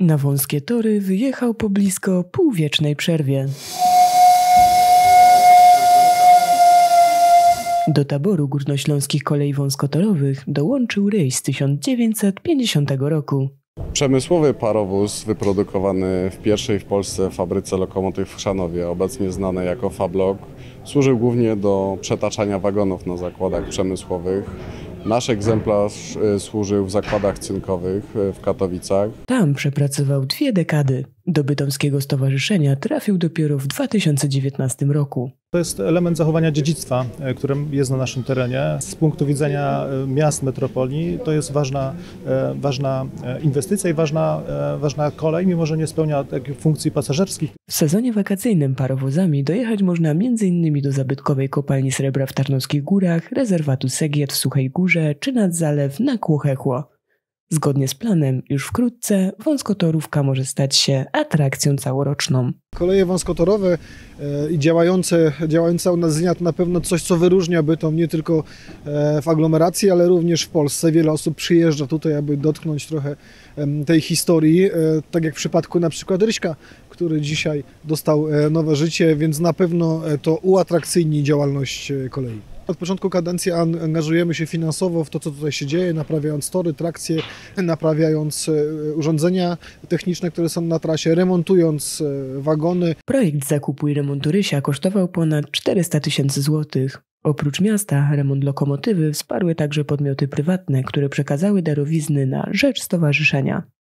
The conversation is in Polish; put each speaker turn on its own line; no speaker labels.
Na wąskie tory wyjechał po blisko półwiecznej przerwie. Do taboru Górnośląskich Kolei Wąskotorowych dołączył rejs z 1950 roku.
Przemysłowy parowóz wyprodukowany w pierwszej w Polsce fabryce lokomotyw w Chrzanowie, obecnie znanej jako Fablok, służył głównie do przetaczania wagonów na zakładach przemysłowych. Nasz egzemplarz służył w zakładach cynkowych w Katowicach.
Tam przepracował 2 dekady. Do Bytomskiego Stowarzyszenia trafił dopiero w 2019 roku.
To jest element zachowania dziedzictwa, które jest na naszym terenie. Z punktu widzenia miast, metropolii to jest ważna inwestycja i ważna kolej, mimo że nie spełnia takich funkcji pasażerskich.
W sezonie wakacyjnym parowozami dojechać można m.in. do zabytkowej kopalni srebra w Tarnowskich Górach, rezerwatu Segiet w Suchej Górze czy nad zalew na Kłochechło. Zgodnie z planem, już wkrótce wąskotorówka może stać się atrakcją całoroczną.
Koleje wąskotorowe i działające u nas z dnia to na pewno coś, co wyróżnia Bytom nie tylko w aglomeracji, ale również w Polsce. Wiele osób przyjeżdża tutaj, aby dotknąć trochę tej historii, tak jak w przypadku na przykład Ryśka, który dzisiaj dostał nowe życie, więc na pewno to uatrakcyjni działalność kolei. Od początku kadencji angażujemy się finansowo w to, co tutaj się dzieje, naprawiając tory, trakcje, naprawiając urządzenia techniczne, które są na trasie, remontując wagony.
Projekt zakupu i remontu Rysia kosztował ponad 400 000 złotych. Oprócz miasta remont lokomotywy wsparły także podmioty prywatne, które przekazały darowizny na rzecz stowarzyszenia.